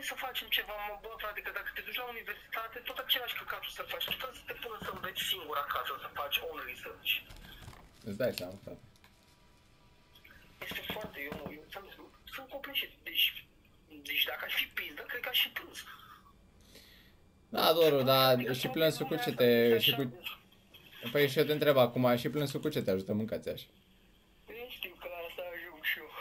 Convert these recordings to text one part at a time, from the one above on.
să facem ceva, mă, bă, frate, că dacă te duci la universitate, tot același căcatul să faci. Tu trebuie să te pună să înveți singur acasă, să faci own research. Îți dai seama, frate. Este foarte, eu ți-am zis, sunt copleșit, deci dacă aș fi pizdă, cred că aș fi plâns. Da, Doru, dar și plânsul cu ce te... Și cu... Păi și eu te întreb acum, și plânsul cu ce te ajută mâncați așa? Știu că la asta ajung și eu.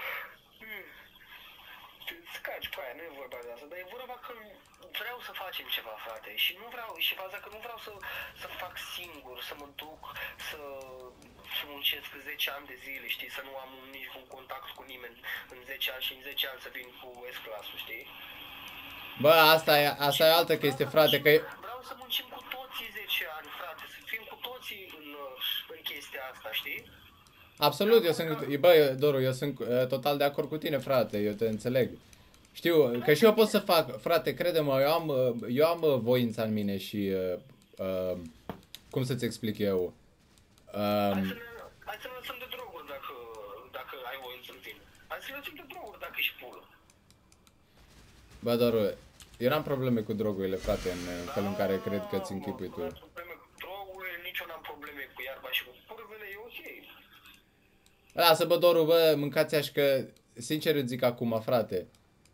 Te scaci cu aia, nu e vorba de asta, dar e vorba că vreau să facem ceva, frate, și nu vreau, și faza că nu vreau să fac singur, să mă duc, să muncesc 10 ani de zile, știi, să nu am niciun contact cu nimeni în 10 ani și în 10 ani să vin cu S-clasul, știi? Bă, asta e altă chestie, frate, că... Vreau să muncim cu toții 10 ani, frate, să fim cu toții în chestia asta, știi? Absolut, eu sunt, bă, Doru, eu sunt total de acord cu tine, frate, eu te înțeleg. Știu, că și eu pot să fac, frate, crede-mă, eu am voința în mine și, cum să-ți explic eu? Hai să ne lăsăm de droguri dacă ai voință în tine. Hai să ne lăsăm de droguri dacă ești pulă. Bă, Doru, eu n-am probleme cu drogurile, frate, în felul în care cred că ți închipui tu. Nu am probleme cu drogurile, nici eu n-am probleme cu iarba și cu curvele, e ok. Lasă, bă, Doru, bă, mâncați așa că, sincer îți zic acum, frate.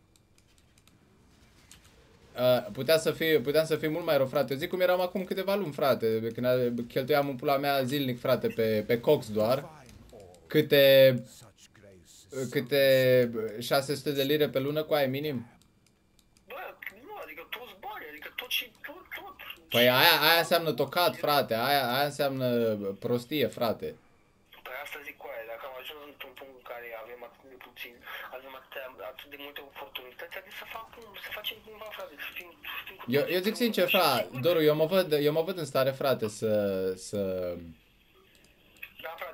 Puteam să fii mult mai rău, frate. Eu zic cum eram acum câteva luni, frate, când cheltuiam în pula mea zilnic, frate, pe cox doar. Câte 600 de lire pe lună cu aia minim? Bă, nu, adică toți bani, adică tot și tot. Păi aia înseamnă tocat, frate, aia înseamnă prostie, frate. Păi asta zic cu aia, dacă am ajuns într-un punct în care avem atât de puțin, avem atât de multe oportunități, adică să facem cumva, frate, să fim cu toți. Eu zic sincer, frate, Doru, eu mă văd în stare, frate, Da, frate,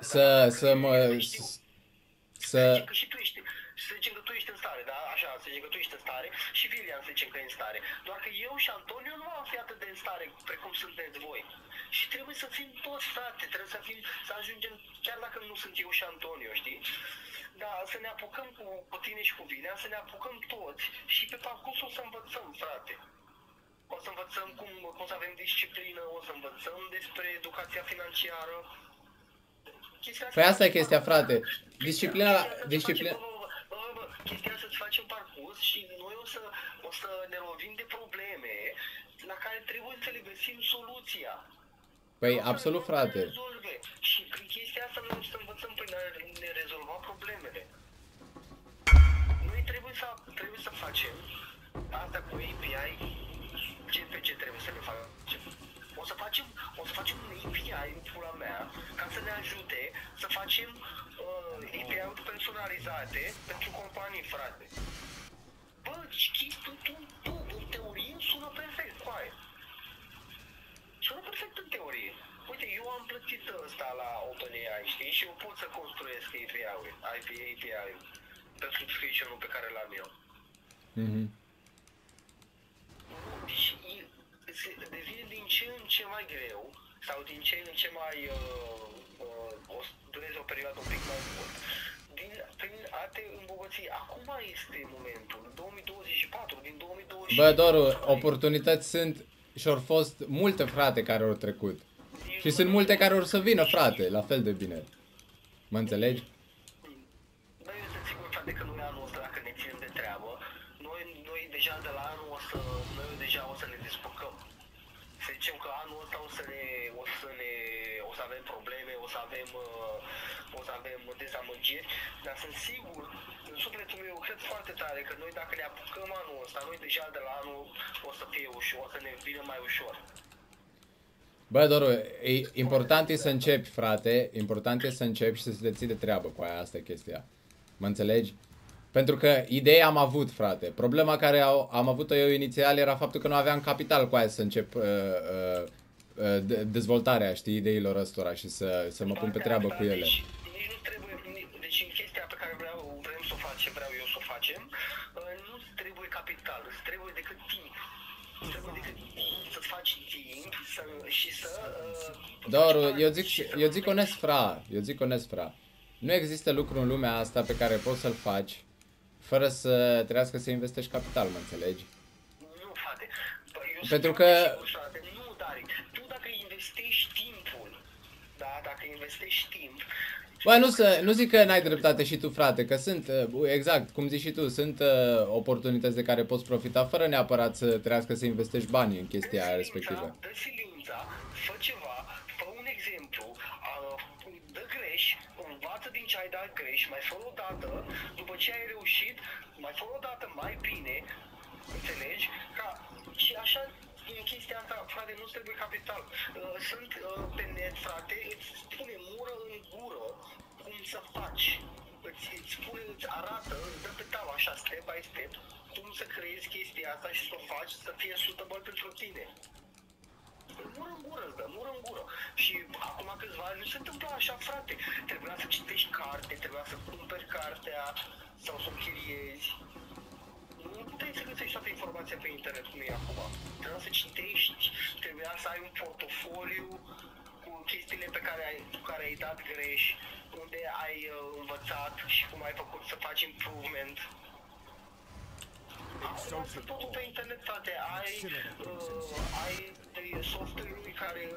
să că și tu ești, să zicem că tu ești în stare, da? Așa, să zicem că tu ești în stare și William să zicem că e în stare. Doar că eu și Antonio nu am fi atât de în stare precum sunteți voi. Și trebuie să fim toți, frate, trebuie să ajungem, chiar dacă nu sunt eu și Antonio, știi? Da, să ne apucăm cu tine și cu William, să ne apucăm toți și pe parcurs o să învățăm, frate. O să învățăm cum să avem disciplină, o să învățăm despre educația financiară. Păi asta e chestia, frate. Disciplina... Chestia să-ți facem parcurs și noi o să ne lovim de probleme la care trebuie să le găsim soluția. Păi absolut, frate. Și prin chestia asta noi o să învățăm prin a ne rezolva problemele. Noi trebuie să facem asta cu API, GPG trebuie să le facem. O să facem un API în pula mea ca să ne ajute să facem API-uri personalizate pentru companii, frate. Bă, știi, tu, în teorie sună perfect, coaie. Sună perfect în teorie. Uite, eu am plătit ăsta la OpenAI, știi? Și eu pot să construiesc API-uri pe subscription-ul pe care l-am eu. Și devine din ce în ce mai greu sau din ce în ce mai o să dureze o perioadă un pic mai mult prin a te îmbogăți. Acum este momentul, 2024, din 2020. Bă, Doru, oportunități sunt și au fost multe, frate, care au trecut. Și sunt multe care or să vină, frate, la fel de bine. Mă înțelegi? Bă, eu sunt sigur, frate, că noi anul ăsta, dacă ne ținem de treabă, noi deja de la anul o să ne descurcăm. Să zicem că anul ăsta o să avem probleme, o să avem dezamăgiri, dar sunt sigur, în sufletul meu, cred foarte tare că noi dacă ne apucăm anul ăsta, noi deja de la anul o să fie ușor, o să ne vină mai ușor. Bă, Doru, important e să începi, frate, important e să începi și să te ții de treabă cu aia, asta e chestia. Mă înțelegi? Pentru că ideea am avut, frate. Problema care am avut-o eu inițial era faptul că nu aveam capital cu aia să încep dezvoltarea, știi, ideilor ăstora și să mă pun pe treabă cu ele. Nici nu trebuie, deci în chestia pe care vrem să o facem, vreau eu să o facem, nu trebuie capital, îți trebuie decât timp. Trebuie decât să-ți faci timp și să... Doru, eu zic onest, fra. Nu există lucru în lumea asta pe care poți să-l faci fără să trebuiască să investești capital, mă înțelegi? Băi, eu Pentru sunt că... sigur, frate, nu, Dari, tu dacă investești timpul, da, dacă investești timp, Bă, nu zic că n-ai dreptate și tu, frate, că sunt, exact, cum zici și tu, sunt oportunități de care poți profita fără neapărat să trească să investești banii în chestia aia respectivă. dă silința, fă ceva, fă un exemplu, dă greș, învață din ce ai dat greș, mai fă o dată, după ce ai reușit, mai fă o dată mai bine, înțelegi? Și așa, în chestia asta, frate, nu trebuie capital. Sunt pe net, frate, îți spune mură în gură cum să faci. Îți spune, îți arată, îți dă pe tavă așa, step by step, cum să creezi chestia asta și să o faci să fie suitable pentru tine. Mură în gură, îți dă, mură în gură. Și acum câțiva ani nu se întâmplă așa, frate. Trebuia să citești carte, trebuia să cumperi cartea sau să o închiriezi. Nu puteai să găsești toată informația pe internet cum e acum. Trebuia să citești, trebuia să ai un portofoliu cu chestiile cu care ai dat greș, unde ai învățat și cum ai făcut să faci improvement. Acum sunt totul pe internet, frate. Ai software-uri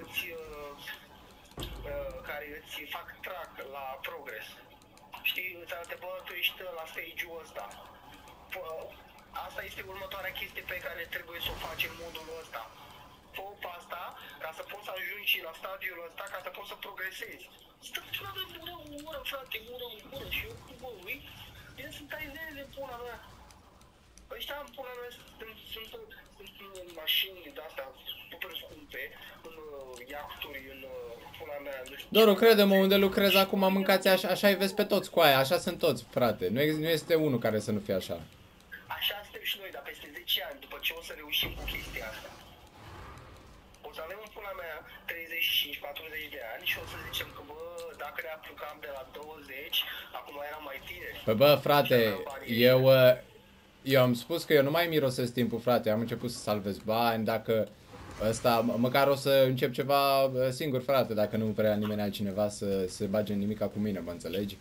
care îți fac track la progress. Știi, îți arată, bă, tu ești la stage-ul ăsta. Asta este următoarea chestie pe care trebuie să o faci în modul ăsta. Fă pe asta ca să poți să ajungi la stadiul ăsta, ca să poți să progresezi. Stă frate, mură în gură, frate, mură în gură. Și eu cu bă, ui, bine sunt ai zile de pula mea. Ăștia în pula mea sunt în mașini de-astea super scumpe, în iahturi, în pula mea, nu știu. Doru, crede-mă, unde lucrez acum, mâncați așa, îi vezi pe toți cu aia, așa sunt toți, frate. Nu este unul care să nu fie așa. Așa suntem și noi, dar peste 10 ani, după ce o să reușim cu chestia asta, o să avem în pula mea 35-40 de ani și o să zicem că, bă, dacă ne apucam de la 20, acum eram mai tineri. Păi bă, frate, eu am spus că eu nu mai mirosesc timpul, frate, am început să salvez bani, dacă ăsta, măcar o să încep ceva singur, frate, dacă nu vrea nimeni altcineva să se bage în nimica cu mine, mă înțelegi?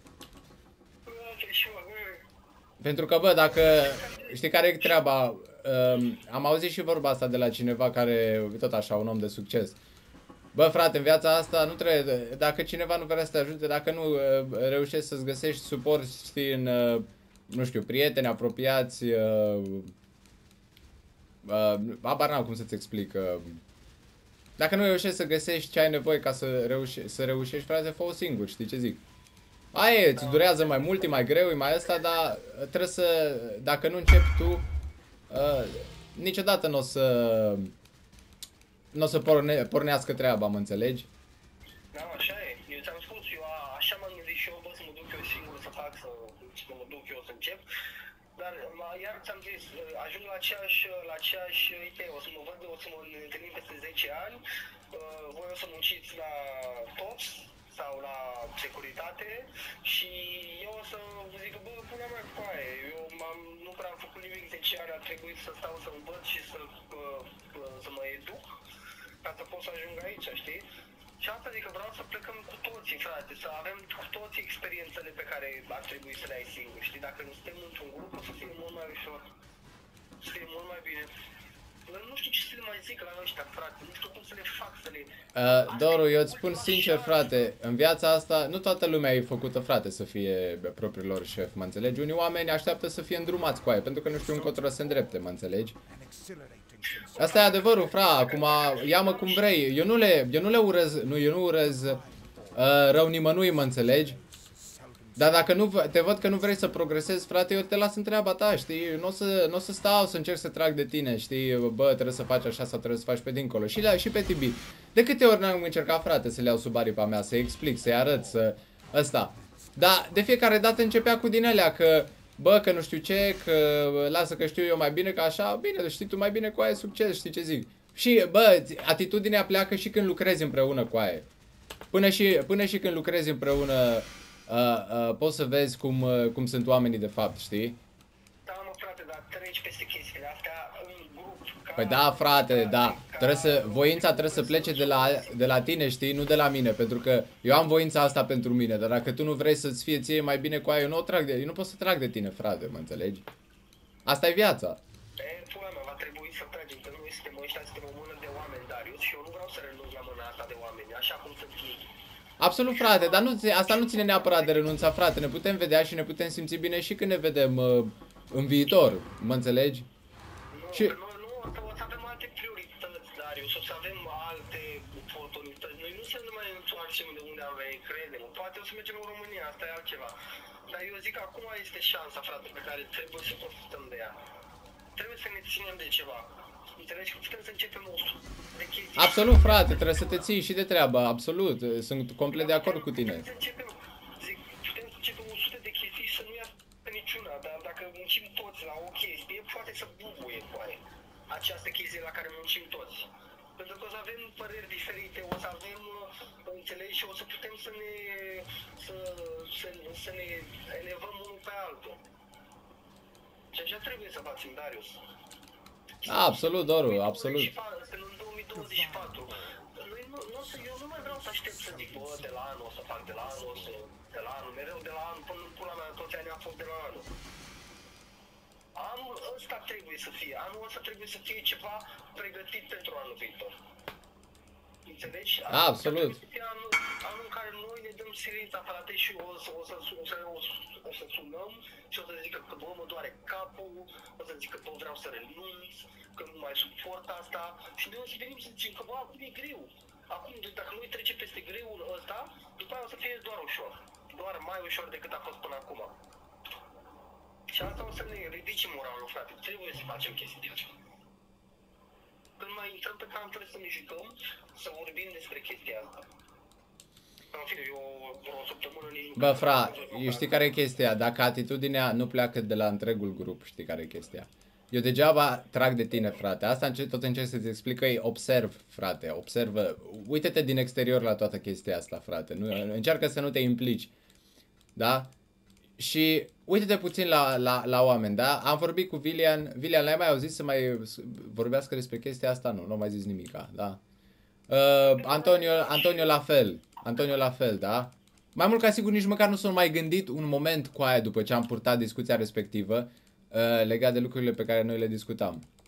Pentru că, bă, dacă știi care e treaba, am auzit și vorba asta de la cineva care, tot așa, un om de succes. Bă, frate, în viața asta nu trebuie, dacă cineva nu vrea să te ajute, dacă nu reușești să-ți găsești suport, știi, în, nu știu, prieteni apropiați, habar n-am cum să-ți explic. Dacă nu reușești să găsești ce ai nevoie ca să reușești, frate, fă-o singur, știi ce zic? Aia e, îți durează mai mult, e mai greu, e mai ăsta, dar trebuie să, dacă nu începi tu, niciodată nu o să pornească treaba, mă înțelegi? Da, așa e. Eu ți-am spus, eu așa m-am gândit și eu, bă, să mă duc eu singur să fac, să mă duc eu să încep. Dar iar ți-am zis, ajung la aceeași idee, o să mă întâlnim peste 10 ani, voi o să munciți la toți sau la securitate și eu o să vă zic, bă, până mea cu aia, eu nu prea am făcut nimic 10 ani, a trebuit să stau să învăț și să mă educ ca să pot să ajung aici, știi? Și asta zic că vreau să plecăm cu toții, frate, să avem cu toții experiențele pe care ar trebui să le ai singur, știi? Dacă nu suntem într-un grup, o să fie mult mai ușor, să fie mult mai bine. Nu știu ce să le mai zic la ăștia, frate, nu știu cum să le fac, să le... Doru, eu îți spun sincer, frate, în viața asta, nu toată lumea e făcută, frate, să fie propriilor șef, mă înțelegi? Unii oameni așteaptă să fie îndrumați cu aia, pentru că nu știu încotro să se îndrepte, mă înțelegi? Asta e adevărul, fra, acum ia-mă cum vrei, eu nu le urez, eu nu urez rău nimănui, mă înțelegi? Dar dacă nu, te văd că nu vrei să progresezi, frate, eu te las în treaba ta, știi? Nu o să stau să încerc să trag de tine, știi? Bă, trebuie să faci așa sau trebuie să faci pe dincolo. Și pe Tibi. De câte ori n-am încercat, frate, să le iau sub aripa mea, să-i explic, să-i arăt, ăsta. Dar de fiecare dată începea cu din alea că, bă, că nu știu ce, că lasă că știu eu mai bine, că așa, bine, știi tu mai bine cu aia, succes, știi ce zic? Și, bă, atitudinea pleacă și când lucrezi împreună cu aia. Până și când lucrezi împreună, poți să vezi cum sunt oamenii de fapt, știi? Da, mă, frate, dar treci peste chestiile astea în grup. Păi da, frate, da. Voința trebuie să plece de la tine, știi? Nu de la mine, pentru că eu am voința asta pentru mine, dar dacă tu nu vrei să-ți fie ție mai bine cu aia, eu nu pot să trag de tine, frate, mă înțelegi? Asta e viața. Pula mea, va trebui să tragem, că noi suntem ăștia, suntem o mână de oameni, Darius, și eu nu vreau să renunț la mâna asta de oameni, așa cum sunt ei. Absolut, frate, dar nu, asta nu ține neapărat de renunța, frate. Ne putem vedea și ne putem simți bine și când ne vedem în viitor, mă înțelegi? Nu, Și- că noi nu, o să avem alte priorități, Darius, o să avem alte oportunități. Noi nu să ne mai întoarcem de unde am venit, crede-mă. Poate o să mergem în România, asta e altceva. Dar eu zic că acum este șansa, frate, pe care trebuie să profităm de ea. Trebuie să ne ținem de ceva. Înțelegi că putem să începem o de chestii. Absolut, frate, trebuie să te ții și de treabă, absolut. Sunt complet de acord cu tine. Putem să începem, zic, putem să începem 100 de chestii și să nu iasă niciuna, dar dacă muncim toți la o chestie, poate să bubuie cu aia. Această chestie la care muncim toți. Pentru că o să avem păreri diferite, o să avem, înțelegi, și o să putem să ne elevăm unul pe altul. Și așa trebuie să facem, Darius. Absolut, Doru, absolut. Suntem în 2024. Eu nu mai vreau să aștept să zic, bă, de la anul o să fac, de la anul o să, de la anul, mereu de la anul, până în pula mea, toți anii a fost de la anul. Anul ăsta trebuie să fie, anul ăsta trebuie să fie ceva pregătit pentru anul viitor. Înțelegi? Absolut. Anul în care noi ne dăm silința, frate, și o să sunăm și o să zică că, bă, mă doare capul, o să zică, bă, vreau să renunț, că nu mai suport asta. Și noi o să venim să zicem că, bă, acum e greu. Acum, dacă noi trecem peste greul ăsta, după aia o să fie doar ușor. Doar mai ușor decât a fost până acum. Și asta o să ne ridice moralul, frate. Trebuie să facem chestia asta. Când mai intrăm pe cam, trebuie să ne jucăm, să vorbim despre chestia asta. În fine, eu vreo săptămână nici nu... Bă, fra, știi care e chestia? Dacă atitudinea nu pleacă de la întregul grup, știi care e chestia? Eu degeaba trag de tine, frate. Asta tot încerc să-ți explic că observ, frate, observă. Uite-te din exterior la toată chestia asta, frate. Încearcă să nu te implici. Da? Și uite-te puțin la oameni, da? Am vorbit cu Vilian. Vilian, l-ai mai auzit să mai vorbească despre chestia asta? Nu mai zis nimica, da? Antonio la fel. Antonio la fel, da? Mai mult ca sigur nici măcar nu s-a mai gândit un moment cu aia după ce am purtat discuția respectivă legat de lucrurile pe care noi le discutam.